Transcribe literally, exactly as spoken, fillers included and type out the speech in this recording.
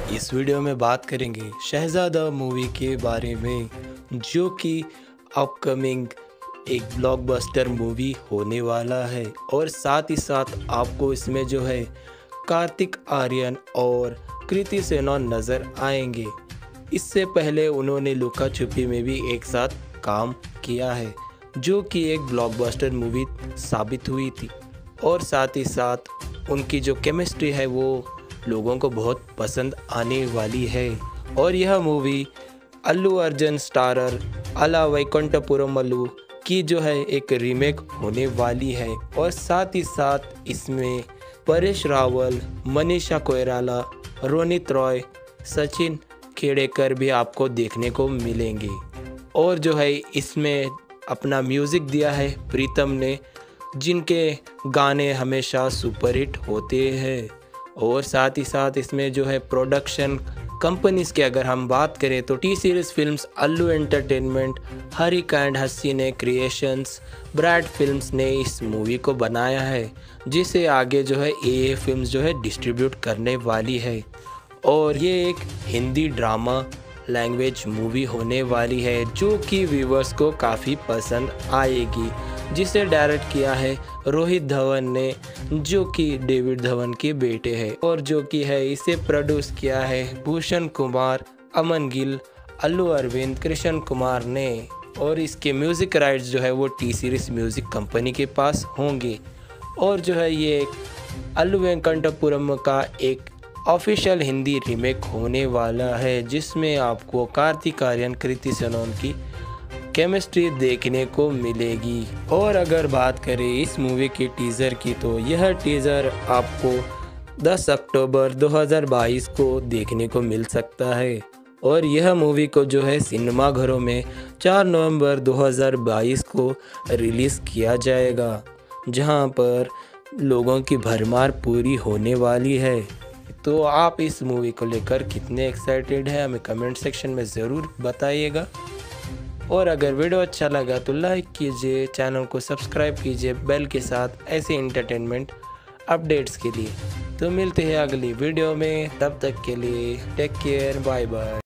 इस वीडियो में बात करेंगे शहजादा मूवी के बारे में, जो कि अपकमिंग एक ब्लॉकबस्टर मूवी होने वाला है। और साथ ही साथ आपको इसमें जो है कार्तिक आर्यन और कृति सेनन नज़र आएंगे। इससे पहले उन्होंने लुका छुपी में भी एक साथ काम किया है, जो कि एक ब्लॉकबस्टर मूवी साबित हुई थी। और साथ ही साथ उनकी जो केमिस्ट्री है वो लोगों को बहुत पसंद आने वाली है। और यह मूवी अल्लू अर्जुन स्टारर अला वैकुंठपुरमलु की जो है एक रीमेक होने वाली है। और साथ ही साथ इसमें परेश रावल, मनीषा कोइराला, रोनित रॉय, सचिन खेड़ेकर भी आपको देखने को मिलेंगे। और जो है इसमें अपना म्यूज़िक दिया है प्रीतम ने, जिनके गाने हमेशा सुपरहिट होते हैं। और साथ ही साथ इसमें जो है प्रोडक्शन कंपनीज़ की अगर हम बात करें तो T Series Films Allu Entertainment, Haarika and Hassine Creations, ब्रैड फिल्म्स ने इस मूवी को बनाया है, जिसे आगे जो है ए ए फिल्म्स जो है डिस्ट्रीब्यूट करने वाली है। और ये एक हिंदी ड्रामा लैंग्वेज मूवी होने वाली है, जो कि व्यूवर्स को काफ़ी पसंद आएगी। जिसे डायरेक्ट किया है रोहित धवन ने, जो कि डेविड धवन के बेटे हैं। और जो कि है इसे प्रोड्यूस किया है भूषण कुमार, अमन गिल, अल्लू अरविंद, कृष्ण कुमार ने। और इसके म्यूज़िक राइट्स जो है वो टी सीरीज़ म्यूज़िक कंपनी के पास होंगे। और जो है ये अल्लू वैकुंठपुरम का एक ऑफिशियल हिंदी रीमेक होने वाला है, जिसमें आपको कार्तिक आर्यन, कृति सेनन की केमिस्ट्री देखने को मिलेगी। और अगर बात करें इस मूवी की टीज़र की, तो यह टीज़र आपको दस अक्टूबर दो हज़ार बाईस को देखने को मिल सकता है। और यह मूवी को जो है सिनेमा घरों में चार नवंबर दो हज़ार बाईस को रिलीज़ किया जाएगा, जहां पर लोगों की भरमार पूरी होने वाली है। तो आप इस मूवी को लेकर कितने एक्साइटेड हैं हमें कमेंट सेक्शन में ज़रूर बताइएगा। और अगर वीडियो अच्छा लगा तो लाइक कीजिए, चैनल को सब्सक्राइब कीजिए बेल के साथ ऐसे एंटरटेनमेंट अपडेट्स के लिए। तो मिलते हैं अगली वीडियो में, तब तक के लिए टेक केयर, बाय बाय।